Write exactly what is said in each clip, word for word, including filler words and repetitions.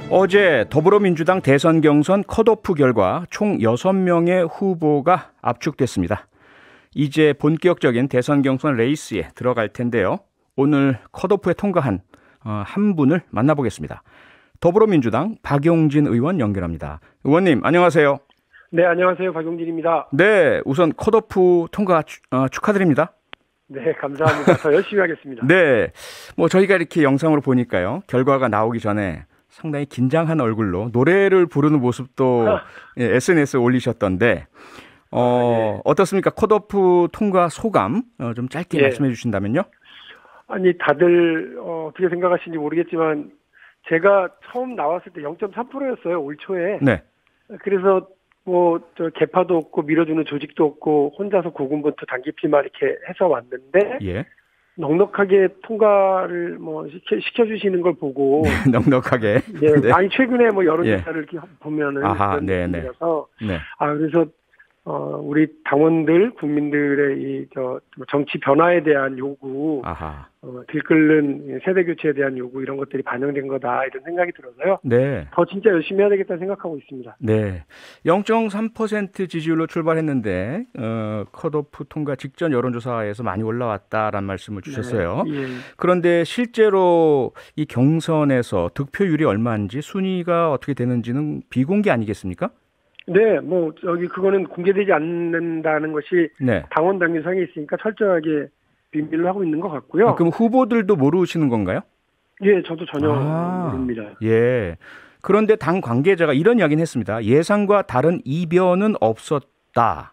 어제 더불어민주당 대선 경선 컷오프 결과 총 여섯 명의 후보가 압축됐습니다. 이제 본격적인 대선 경선 레이스에 들어갈 텐데요. 오늘 컷오프에 통과한 한 분을 만나보겠습니다. 더불어민주당 박용진 의원 연결합니다. 의원님 안녕하세요. 네, 안녕하세요. 박용진입니다. 네, 우선 컷오프 통과 어, 축하드립니다. 네, 감사합니다. 더 열심히 하겠습니다. 네, 뭐 저희가 이렇게 영상으로 보니까요. 결과가 나오기 전에 상당히 긴장한 얼굴로 노래를 부르는 모습도 예, 에스엔에스에 올리셨던데 어, 아, 예. 어떻습니까? 컷오프 통과 소감 어, 좀 짧게 예. 말씀해 주신다면요. 아니 다들 어, 어떻게 생각하시는지 모르겠지만 제가 처음 나왔을 때 영 점 삼 퍼센트였어요. 올 초에. 네. 그래서 뭐 저 개파도 없고 밀어주는 조직도 없고 혼자서 고군분투 단기피만 이렇게 해서 왔는데 예. 넉넉하게 통과를 뭐 시켜, 시켜주시는 걸 보고 넉넉하게 예, 네. 아니 최근에 뭐 여론조사를 예. 이렇게 보면은 아하, 네네. 네. 아 그래서 어 우리 당원들 국민들의 이 저 정치 변화에 대한 요구, 아하. 어, 들끓는 세대 교체에 대한 요구 이런 것들이 반영된 거다 이런 생각이 들어서요. 네. 더 진짜 열심히 해야 되겠다 생각하고 있습니다. 네. 영 점 삼 퍼센트 지지율로 출발했는데 어, 컷오프 통과 직전 여론조사에서 많이 올라왔다라는 말씀을 주셨어요. 네. 예. 그런데 실제로 이 경선에서 득표율이 얼마인지 순위가 어떻게 되는지는 비공개 아니겠습니까? 네, 뭐 저기 그거는 공개되지 않는다는 것이 네. 당원 당규상에 있으니까 철저하게 비밀로 하고 있는 것 같고요. 아, 그럼 후보들도 모르시는 건가요? 예, 저도 전혀 아, 모릅니다. 예. 그런데 당 관계자가 이런 이야기는 했습니다. 예상과 다른 이변은 없었다.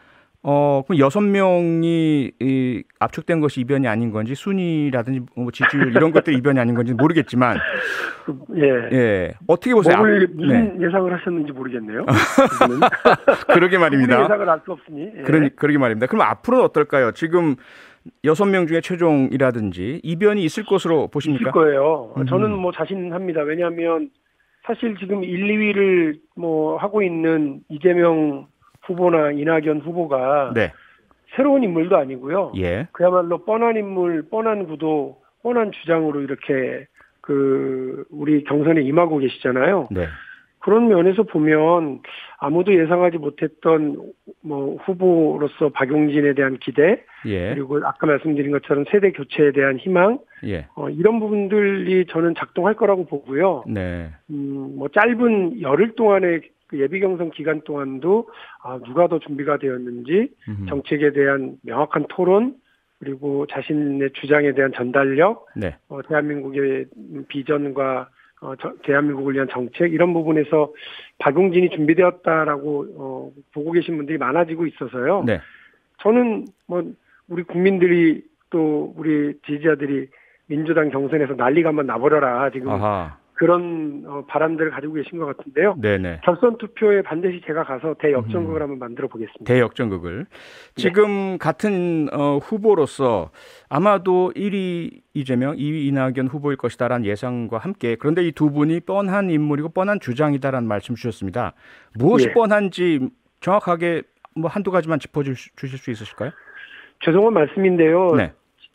어, 그럼 여섯 명이 이, 압축된 것이 이변이 아닌 건지 순위라든지 뭐 지지율 이런 것들이 이변이 아닌 건지 모르겠지만 예, 예. 어떻게 보세요? 뭘, 무슨 네. 예상을 하셨는지 모르겠네요. 그러게 말입니다. 예상을 알 수 없으니. 예. 그러니 그러게 말입니다. 그럼 앞으로는 어떨까요? 지금 여섯 명 중에 최종이라든지 이변이 있을 것으로 보십니까? 있을 거예요. 음. 저는 뭐 자신합니다. 왜냐하면 사실 지금 일, 이 위를 뭐 하고 있는 이재명 후보나 이낙연 후보가 네. 새로운 인물도 아니고요. 예. 그야말로 뻔한 인물, 뻔한 구도, 뻔한 주장으로 이렇게 그 우리 경선에 임하고 계시잖아요. 네. 그런 면에서 보면 아무도 예상하지 못했던 뭐 후보로서 박용진에 대한 기대, 예. 그리고 아까 말씀드린 것처럼 세대 교체에 대한 희망, 예. 어, 이런 부분들이 저는 작동할 거라고 보고요. 네. 음, 뭐 짧은 열흘 동안의 그 예비 경선 기간 동안도 아, 누가 더 준비가 되었는지 음흠. 정책에 대한 명확한 토론 그리고 자신의 주장에 대한 전달력, 네. 어, 대한민국의 비전과 어, 저, 대한민국을 위한 정책 이런 부분에서 박용진이 준비되었다라고 어, 보고 계신 분들이 많아지고 있어서요. 네. 저는 뭐 우리 국민들이 또 우리 지지자들이 민주당 경선에서 난리가 한번 나버려라 지금. 아하. 그런 어, 바람들을 가지고 계신 것 같은데요. 네네. 결선 투표에 반드시 제가 가서 대역전극을 음. 한번 만들어 보겠습니다. 대역전극을. 지금 네. 같은 어, 후보로서 아마도 일 위 이재명, 이 위 이낙연 후보일 것이다라는 예상과 함께 그런데 이 두 분이 뻔한 인물이고 뻔한 주장이다라는 말씀 주셨습니다. 무엇이 네. 뻔한지 정확하게 뭐 한두 가지만 짚어주실 수 있으실까요? 죄송한 말씀인데요. 네.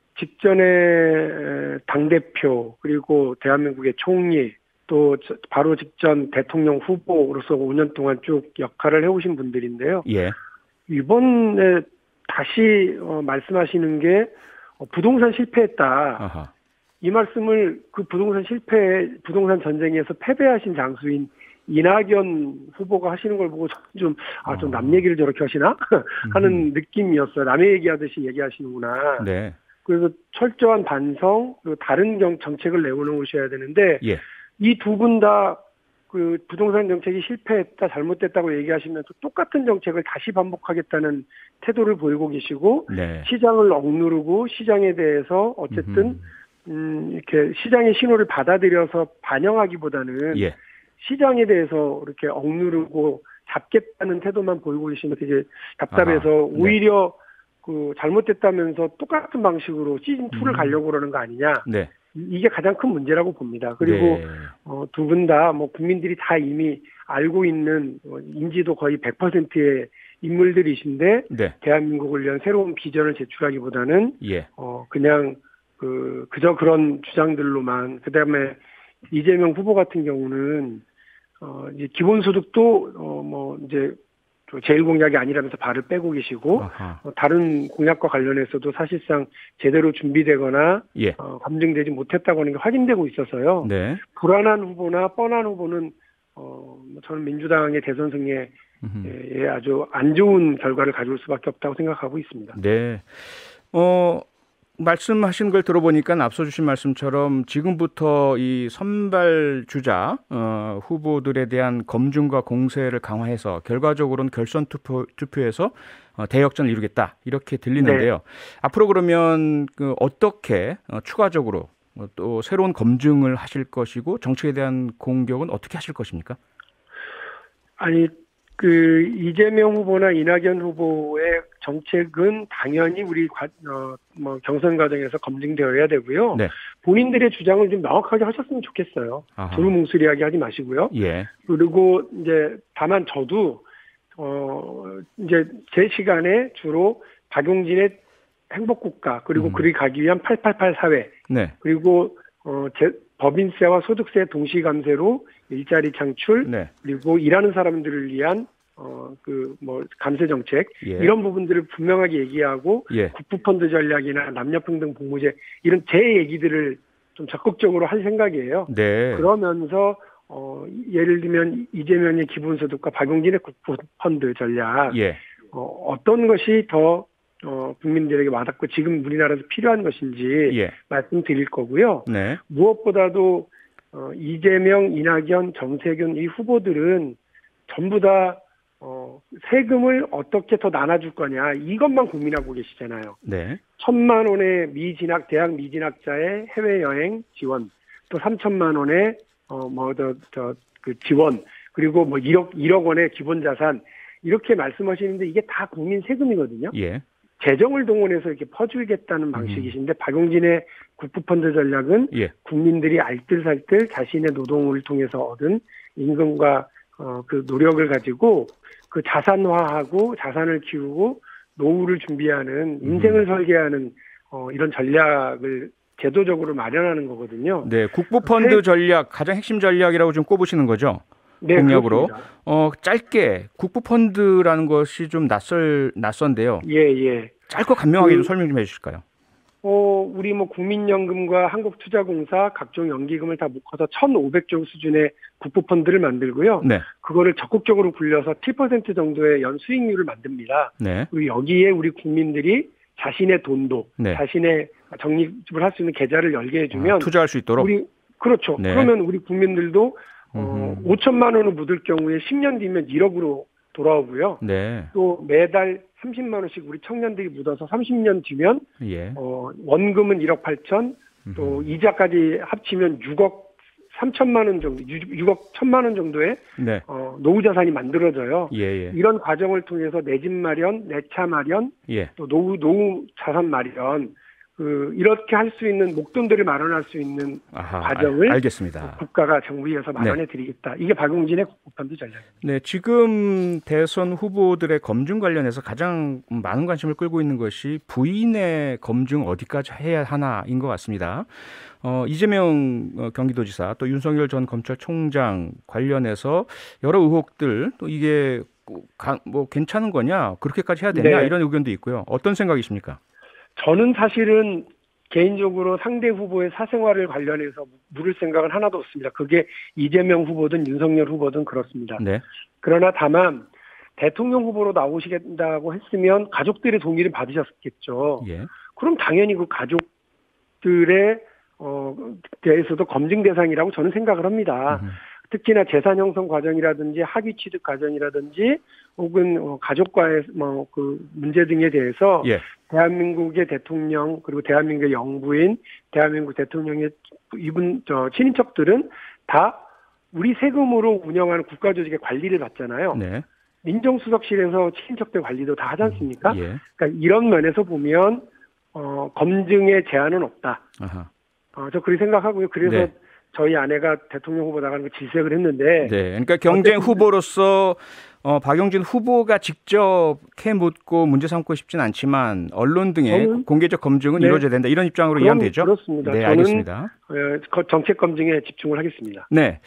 직전에 당대표 그리고 대한민국의 총리 또 바로 직전 대통령 후보로서 오 년 동안 쭉 역할을 해오신 분들인데요. 예. 이번에 다시 어, 말씀하시는 게 어, 부동산 실패했다. 아하. 이 말씀을 그 부동산 실패, 부동산 전쟁에서 패배하신 장수인 이낙연 후보가 하시는 걸 보고 좀, 아, 좀 남 얘기를 저렇게 하시나? 하는 음. 느낌이었어요. 남의 얘기하듯이 얘기하시는구나. 네. 그래서 철저한 반성, 그리고 다른 경, 정책을 내놓으셔야 되는데, 예. 이 두 분 다 그 부동산 정책이 실패했다, 잘못됐다고 얘기하시면서 똑같은 정책을 다시 반복하겠다는 태도를 보이고 계시고, 네. 시장을 억누르고 시장에 대해서 어쨌든, 음흠. 음, 이렇게 시장의 신호를 받아들여서 반영하기보다는, 예. 시장에 대해서 이렇게 억누르고 잡겠다는 태도만 보이고 계시면 되게 답답해서 아하, 오히려 네. 그 잘못됐다면서 똑같은 방식으로 시즌이를 음. 가려고 그러는 거 아니냐. 네. 이게 가장 큰 문제라고 봅니다. 그리고 네. 어, 두 분 다 뭐 국민들이 다 이미 알고 있는 인지도 거의 백 퍼센트의 인물들이신데 네. 대한민국을 위한 새로운 비전을 제출하기보다는 예. 어, 그냥 그 그저 그런 주장들로만 그다음에 이재명 후보 같은 경우는 어 이제 기본소득도 어 뭐 이제 제일 공약이 아니라면서 발을 빼고 계시고 어, 다른 공약과 관련해서도 사실상 제대로 준비되거나 예. 어, 검증되지 못했다고 하는 게 확인되고 있어서요. 네. 불안한 후보나 뻔한 후보는 어, 저는 민주당의 대선 승리에 예, 아주 안 좋은 결과를 가져올 수밖에 없다고 생각하고 있습니다. 네. 어. 말씀하신 걸 들어보니까 앞서 주신 말씀처럼 지금부터 이 선발 주자 어, 후보들에 대한 검증과 공세를 강화해서 결과적으로는 결선 투표, 투표에서 어, 대역전을 이루겠다 이렇게 들리는데요. 네. 앞으로 그러면 그 어떻게 어, 추가적으로 어, 또 새로운 검증을 하실 것이고 정책에 대한 공격은 어떻게 하실 것입니까? 아니 그 이재명 후보나 이낙연 후보의 정책은 당연히 우리 과, 어, 뭐 경선 과정에서 검증되어야 되고요. 네. 본인들의 주장을 좀 명확하게 하셨으면 좋겠어요. 두루뭉술이하게 하지 마시고요. 예. 그리고 이제 다만 저도 어 이제 제 시간에 주로 박용진의 행복국가 그리고 음. 그리 가기 위한 팔팔팔 사회 네. 그리고 어 제, 법인세와 소득세 동시 감세로 일자리 창출 네. 그리고 일하는 사람들을 위한 어 그 뭐 감세 정책 예. 이런 부분들을 분명하게 얘기하고 예. 국부펀드 전략이나 남녀평등 복무제 이런 제 얘기들을 좀 적극적으로 할 생각이에요. 네. 그러면서 어 예를 들면 이재명의 기본소득과 박용진의 국부펀드 전략 예. 어, 어떤 것이 더 어, 국민들에게 와닿고 지금 우리나라에서 필요한 것인지 예. 말씀드릴 거고요. 네. 무엇보다도 어, 이재명, 이낙연, 정세균 이 후보들은 전부 다 어, 세금을 어떻게 더 나눠줄 거냐 이것만 고민하고 계시잖아요. 네. 천만 원의 미진학 대학 미진학자의 해외 여행 지원, 또 삼천만 원의 어, 뭐 저 저 그 지원, 그리고 뭐 일억 일억 원의 기본 자산 이렇게 말씀하시는데 이게 다 국민 세금이거든요. 예. 재정을 동원해서 이렇게 퍼주겠다는 방식이신데 음. 박용진의 국부펀드 전략은 예. 국민들이 알뜰살뜰 자신의 노동을 통해서 얻은 임금과 어, 그 노력을 가지고 그 자산화하고 자산을 키우고 노후를 준비하는 인생을 음. 설계하는 어, 이런 전략을 제도적으로 마련하는 거거든요. 네, 국부펀드 세... 전략 가장 핵심 전략이라고 좀 꼽으시는 거죠? 네, 공약으로. 어, 짧게 국부펀드라는 것이 좀 낯설 낯선데요. 예, 예. 짧고 간명하게 그, 좀 설명 좀 해주실까요? 어, 우리 뭐 국민연금과 한국투자공사 각종 연기금을 다 묶어서 천오백조 수준의 국부펀드를 만들고요. 네. 그거를 적극적으로 굴려서 칠 퍼센트 정도의 연 수익률을 만듭니다. 네. 그리고 여기에 우리 국민들이 자신의 돈도 네. 자신의 적립을 할 수 있는 계좌를 열게 해주면 아, 투자할 수 있도록. 우리 그렇죠. 네. 그러면 우리 국민들도 어, 오천만 원을 묻을 경우에 십 년 뒤면 일억으로 돌아오고요. 네. 또 매달 삼십만 원씩 우리 청년들이 묻어서 삼십 년 뒤면 예. 어, 원금은 일억 팔천, 또 음흠. 이자까지 합치면 육억 삼천만 원 정도, 육억 천만 원 정도의 네. 어, 노후 자산이 만들어져요. 예예. 이런 과정을 통해서 내 집 마련, 내 차 마련, 예. 또 노후 노후 자산 마련. 그 이렇게 할 수 있는 목돈들을 마련할 수 있는 아하, 과정을 알겠습니다. 국가가 정부에서 마련해 드리겠다. 네. 이게 박용진의 국부펀드 전략입니다. 네, 지금 대선 후보들의 검증 관련해서 가장 많은 관심을 끌고 있는 것이 부인의 검증 어디까지 해야 하나인 것 같습니다. 어, 이재명 경기도지사 또 윤석열 전 검찰총장 관련해서 여러 의혹들 또 이게 뭐 괜찮은 거냐 그렇게까지 해야 되냐 네. 이런 의견도 있고요. 어떤 생각이십니까? 저는 사실은 개인적으로 상대 후보의 사생활을 관련해서 물을 생각은 하나도 없습니다. 그게 이재명 후보든 윤석열 후보든 그렇습니다. 네. 그러나 다만 대통령 후보로 나오시겠다고 했으면 가족들의 동의를 받으셨겠죠. 예. 그럼 당연히 그 가족들의 어, 대해서도 검증 대상이라고 저는 생각을 합니다. 음. 특히나 재산 형성 과정이라든지 학위 취득 과정이라든지 혹은 어, 가족과의 뭐 그 문제 등에 대해서 예. 대한민국의 대통령 그리고 대한민국의 영부인, 대한민국 대통령의 이분 저 친인척들은 다 우리 세금으로 운영하는 국가조직의 관리를 받잖아요. 네. 민정수석실에서 친인척들 관리도 다 하지 않습니까? 음, 예. 그러니까 이런 면에서 보면 어, 검증의 제한은 없다. 아하. 어, 저 그렇게 생각하고요. 그래서 네. 저희 아내가 대통령 후보 나가는 거 질색을 했는데. 네. 그러니까 경쟁 후보로서 어, 박용진 후보가 직접 캐 묻고 문제 삼고 싶진 않지만 언론 등의 저는, 공개적 검증은 네. 이루어져야 된다. 이런 입장으로 이해하면 되죠? 그렇습니다. 네, 저는 알겠습니다. 정책 검증에 집중을 하겠습니다. 네.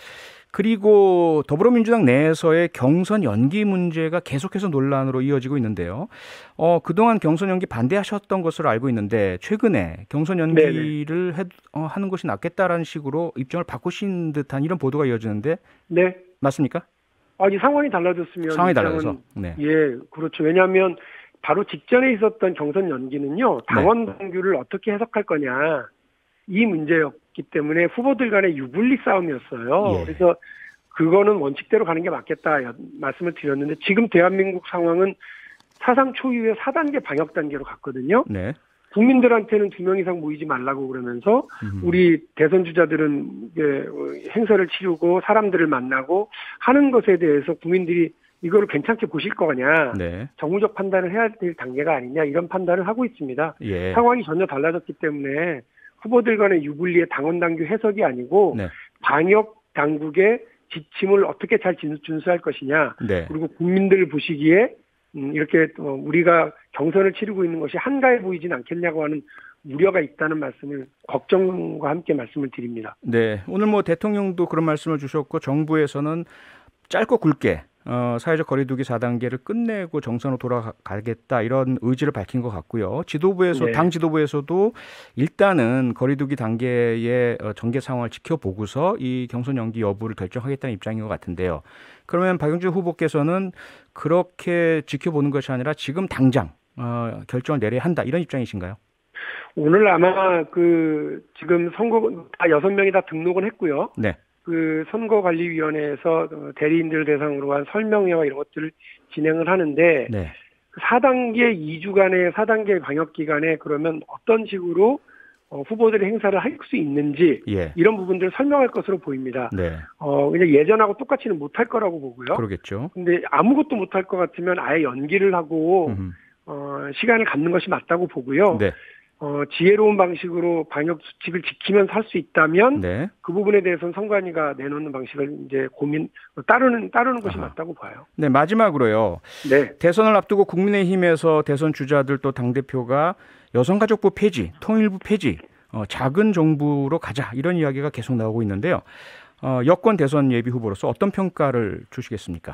그리고 더불어민주당 내에서의 경선 연기 문제가 계속해서 논란으로 이어지고 있는데요. 어, 그동안 경선 연기 반대하셨던 것으로 알고 있는데 최근에 경선 연기를 해, 어, 하는 것이 낫겠다라는 식으로 입장을 바꾸신 듯한 이런 보도가 이어지는데 네. 맞습니까? 아니 상황이 달라졌으면 상황이 달라져서 네. 예, 그렇죠. 왜냐하면 바로 직전에 있었던 경선 연기는요. 당원 당규를 네. 어떻게 해석할 거냐 이 문제였기 때문에 후보들 간의 유불리 싸움이었어요. 예. 그래서 그거는 원칙대로 가는 게 맞겠다 말씀을 드렸는데 지금 대한민국 상황은 사상 초유의 사 단계 방역 단계로 갔거든요. 네. 국민들한테는 두 명 이상 모이지 말라고 그러면서 음. 우리 대선 주자들은 행사를 치르고 사람들을 만나고 하는 것에 대해서 국민들이 이거를 괜찮게 보실 거냐, 네. 정무적 판단을 해야 될 단계가 아니냐 이런 판단을 하고 있습니다. 예. 상황이 전혀 달라졌기 때문에 후보들 간의 유불리의 당원당규 해석이 아니고 네. 방역 당국의 지침을 어떻게 잘 준수할 것이냐, 네. 그리고 국민들 보시기에 음, 이렇게 우리가 경선을 치르고 있는 것이 한가해 보이진 않겠냐고 하는 우려가 있다는 말씀을 걱정과 함께 말씀을 드립니다. 네, 오늘 뭐 대통령도 그런 말씀을 주셨고 정부에서는 짧고 굵게 어, 사회적 거리두기 사 단계를 끝내고 정상으로 돌아가겠다 이런 의지를 밝힌 것 같고요. 지도부에서 네. 당 지도부에서도 일단은 거리두기 단계의 전개 상황을 지켜보고서 이 경선 연기 여부를 결정하겠다는 입장인 것 같은데요. 그러면 박용진 후보께서는 그렇게 지켜보는 것이 아니라 지금 당장 어, 결정을 내려야 한다 이런 입장이신가요? 오늘 아마 그 지금 선거 다 여섯 명이 다 등록은 했고요. 네. 그 선거관리위원회에서 대리인들 대상으로 한 설명회와 이런 것들을 진행을 하는데 네. 사 단계 이 주간의 사 단계 방역 기간에 그러면 어떤 식으로 어, 후보들의 행사를 할 수 있는지 예. 이런 부분들을 설명할 것으로 보입니다. 네. 어, 그냥 예전하고 똑같이는 못할 거라고 보고요. 그러겠죠. 근데 아무것도 못할 것 같으면 아예 연기를 하고 어, 시간을 갖는 것이 맞다고 보고요. 네. 어, 지혜로운 방식으로 방역 수칙을 지키면서 할 수 있다면 네. 그 부분에 대해서는 선관위가 내놓는 방식을 이제 고민 따르는 따르는 것이 아하. 맞다고 봐요. 네, 마지막으로요. 네. 대선을 앞두고 국민의힘에서 대선 주자들 또 당대표가 여성가족부 폐지, 통일부 폐지, 어, 작은 정부로 가자 이런 이야기가 계속 나오고 있는데요. 어, 여권 대선 예비 후보로서 어떤 평가를 주시겠습니까?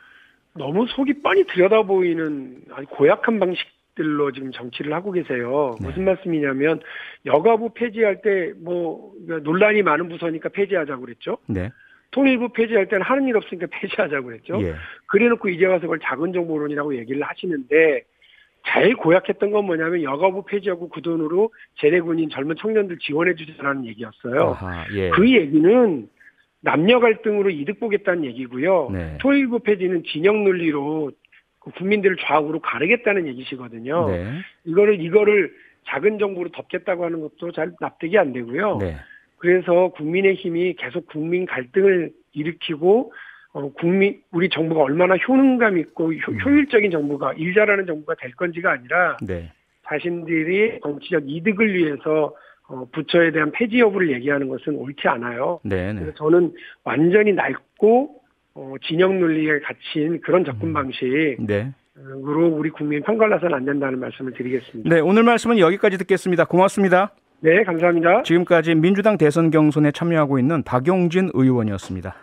너무 속이 뻔히 들여다 보이는 아주 고약한 방식 들로 지금 정치를 하고 계세요. 네. 무슨 말씀이냐면 여가부 폐지할 때 뭐 논란이 많은 부서니까 폐지하자고 그랬죠. 네. 통일부 폐지할 때는 하는 일 없으니까 폐지하자고 그랬죠. 예. 그래놓고 이제 와서 그걸 작은 정보론이라고 얘기를 하시는데 제일 고약했던 건 뭐냐면 여가부 폐지하고 그 돈으로 제대군인 젊은 청년들 지원해 주자라는 얘기였어요. 아하, 예. 그 얘기는 남녀 갈등으로 이득 보겠다는 얘기고요. 네. 통일부 폐지는 진영 논리로 국민들을 좌우로 가르겠다는 얘기시거든요. 네. 이거를 이거를 작은 정부로 덮겠다고 하는 것도 잘 납득이 안 되고요. 네. 그래서 국민의힘이 계속 국민 갈등을 일으키고 어, 국민 우리 정부가 얼마나 효능감 있고 효, 효율적인 정부가 일 잘하는 정부가 될 건지가 아니라 네. 자신들이 정치적 이득을 위해서 어, 부처에 대한 폐지 여부를 얘기하는 것은 옳지 않아요. 네, 네. 그래서 저는 완전히 낡고 어, 진영 논리에 갇힌 그런 접근 방식으로 네. 우리 국민 편갈라서는 안 된다는 말씀을 드리겠습니다. 네, 오늘 말씀은 여기까지 듣겠습니다. 고맙습니다. 네, 감사합니다. 지금까지 민주당 대선 경선에 참여하고 있는 박용진 의원이었습니다.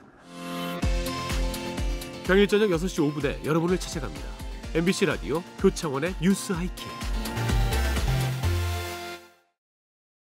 평일 저녁 여섯 시 오 분에 여러분을 찾아갑니다. 엠비씨 라디오 표창원의 뉴스 하이킥.